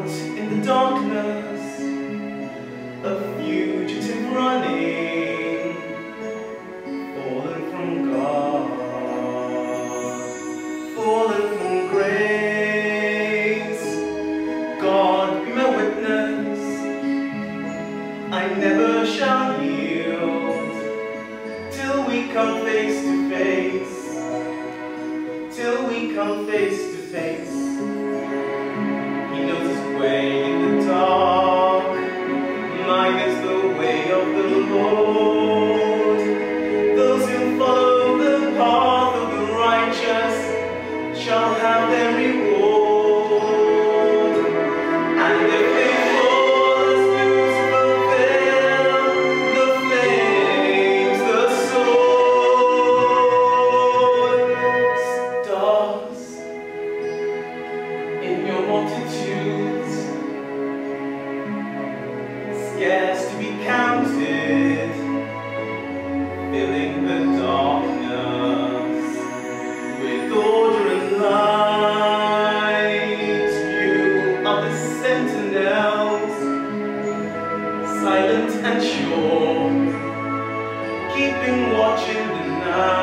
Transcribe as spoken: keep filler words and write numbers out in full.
Out in the darkness, a fugitive running, fallen from God, fallen from grace. God be my witness, I never shall yield, till we come face to face, till we come face to face. He knows his way in the dark, mine is the way of the Lord. Those who follow the path of the righteous shall have their reward. And if they fall as those who fulfill the flames, the sword, stars in your multitudes, scarce to be counted, filling the darkness with order and light. You are the sentinels, silent and sure, keeping watch in the night.